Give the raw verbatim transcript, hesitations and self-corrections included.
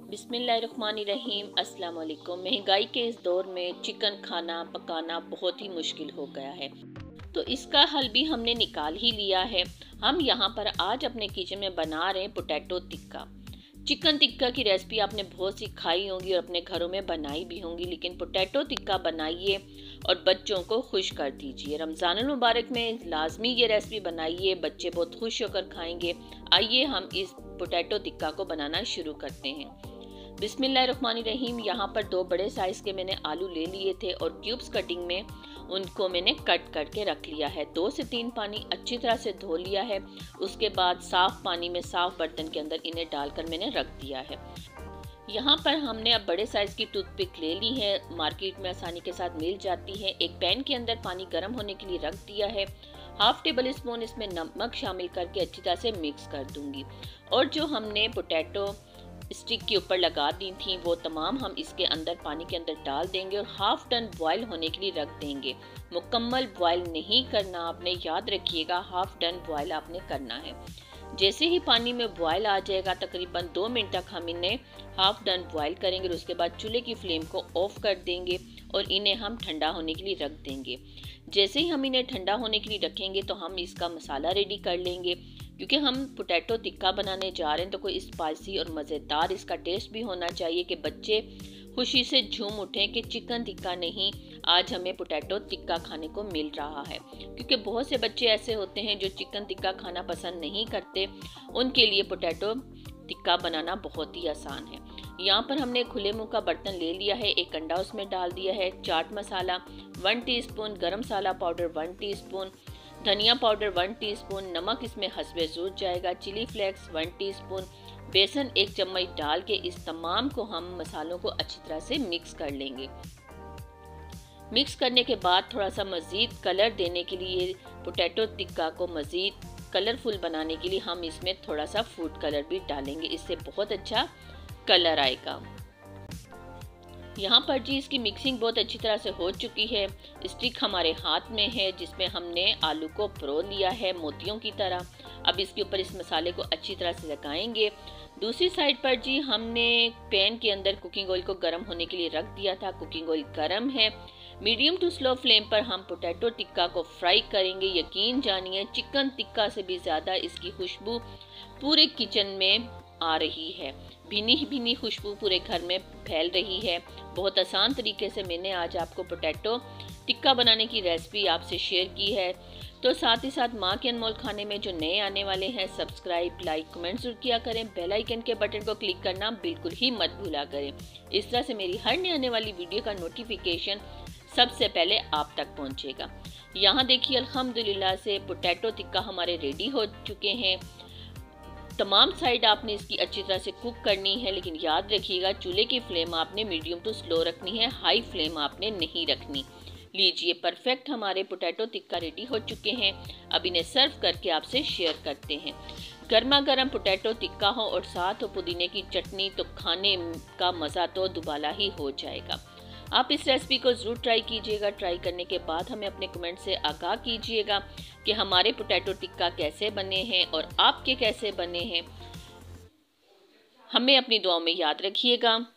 बिस्मिल्लाहिर्रहमानिर्रहीम अस्सलाम वालेकुम। महंगाई के इस दौर में चिकन खाना पकाना बहुत ही मुश्किल हो गया है, तो इसका हल भी हमने निकाल ही लिया है। हम यहाँ पर आज अपने किचन में बना रहे हैं पोटैटो टिक्का। चिकन टिक्का की रेसिपी आपने बहुत सी खाई होंगी और अपने घरों में बनाई भी होंगी, लेकिन पोटैटो टिक्का बनाइए और बच्चों को खुश कर दीजिए। रमज़ान मुबारक में लाजमी ये रेसिपी बनाइए, बच्चे बहुत खुश होकर खाएंगे। आइए हम इस पोटैटो टिक्का को बनाना शुरू करते हैं। बिस्मिल्लाहिर्रहमानिर्रहीम। यहाँ पर दो बड़े साइज़ के मैंने आलू ले लिए थे और क्यूब्स कटिंग में उनको मैंने कट करके रख लिया है। दो से तीन पानी अच्छी तरह से धो लिया है। उसके बाद साफ़ पानी में साफ़ बर्तन के अंदर इन्हें डालकर मैंने रख दिया है। यहाँ पर हमने अब बड़े साइज़ की टूथपिक ले ली है, मार्केट में आसानी के साथ मिल जाती है। एक पैन के अंदर पानी गर्म होने के लिए रख दिया है। हाफ टेबल स्पून इसमें नमक शामिल करके अच्छी तरह से मिक्स कर दूंगी और जो हमने पोटैटो स्टिक के ऊपर लगा दी थी वो तमाम हम इसके अंदर पानी के अंदर डाल देंगे और हाफ टन बॉयल होने के लिए रख देंगे। मुकम्मल बॉयल नहीं करना, आपने याद रखिएगा, हाफ टन बॉयल आपने करना है। जैसे ही पानी में बॉयल आ जाएगा तकरीबन दो मिनट तक हम इन्हें हाफ डन बॉयल करेंगे और उसके बाद चूल्हे की फ्लेम को ऑफ कर देंगे और इन्हें हम ठंडा होने के लिए रख देंगे। जैसे ही हम इन्हें ठंडा होने के लिए रखेंगे तो हम इसका मसाला रेडी कर लेंगे। क्योंकि हम पोटैटो टिक्का बनाने जा रहे हैं तो कोई स्पाइसी और मज़ेदार इसका टेस्ट भी होना चाहिए कि बच्चे खुशी से झूम उठें कि चिकन टिक्का नहीं, आज हमें पोटैटो टिक्का खाने को मिल रहा है। क्योंकि बहुत से बच्चे ऐसे होते हैं जो चिकन टिक्का खाना पसंद नहीं करते, उनके लिए पोटैटो टिक्का बनाना बहुत ही आसान है। यहाँ पर हमने खुले मुंह का बर्तन ले लिया है, एक अंडा उसमें डाल दिया है, चाट मसाला वन टीस्पून, गरम मसाला पाउडर वन टीस्पून, धनिया पाउडर वन टीस्पून, नमक इसमें हस्बे ज़रूरत जाएगा, चिली फ्लेक्स वन टीस्पून, बेसन एक चम्मच डाल के इस तमाम को हम मसालों को अच्छी तरह से मिक्स कर लेंगे। मिक्स करने के बाद थोड़ा सा मज़ीद कलर देने के लिए, पोटैटो टिक्का को मज़ीद कलरफुल बनाने के लिए हम इसमें थोड़ा सा फूड कलर भी डालेंगे, इससे बहुत अच्छा कलर आएगा। यहाँ पर जी इसकी मिक्सिंग बहुत अच्छी तरह से हो चुकी है। स्टिक हमारे हाथ में है जिसमें हमने आलू को परो लिया है मोतियों की तरह। अब इसके ऊपर इस मसाले को अच्छी तरह से लगाएंगे। दूसरी साइड पर जी हमने पैन के अंदर कुकिंग ऑयल को गर्म होने के लिए रख दिया था। कुकिंग ऑयल गर्म है, मीडियम टू स्लो फ्लेम पर हम पोटैटो टिक्का को फ्राई करेंगे। यकीन जानिए चिकन टिक्का से भी ज़्यादा इसकी खुशबू पूरे किचन में आ रही है, भीनी भीनी खुशबू पूरे घर में फैल रही है। बहुत आसान तरीके से मैंने आज आपको पोटैटो टिक्का बनाने की रेसिपी आपसे शेयर की है। तो साथ ही साथ माँ के अनमोल खाने में जो नए आने वाले हैं, सब्सक्राइब लाइक कमेंट जरूर किया करें, बेल आइकन के बटन को क्लिक करना बिल्कुल ही मत भूला करें। इस तरह से मेरी हर नई आने वाली वीडियो का नोटिफिकेशन सबसे पहले आप तक पहुँचेगा। यहाँ देखिए अल्हम्दुलिल्लाह से पोटैटो टिक्का हमारे रेडी हो चुके हैं। तमाम साइड आपने इसकी अच्छी तरह से कुक करनी है, लेकिन याद रखिएगा चूल्हे की फ्लेम आपने मीडियम टू स्लो रखनी है, हाई फ्लेम आपने नहीं रखनी। लीजिए परफेक्ट हमारे पोटैटो टिक्का रेडी हो चुके हैं। अब इन्हें सर्व करके आपसे शेयर करते हैं। गर्मा गर्म पोटैटो टिक्का हो और साथ हो पुदीने की चटनी तो खाने का मज़ा तो दुबाला ही हो जाएगा। आप इस रेसिपी को ज़रूर ट्राई कीजिएगा। ट्राई करने के बाद हमें अपने कमेंट से आगाह कीजिएगा कि हमारे पोटैटो टिक्का कैसे बने हैं और आपके कैसे बने हैं। हमें अपनी दुआओं में याद रखिएगा।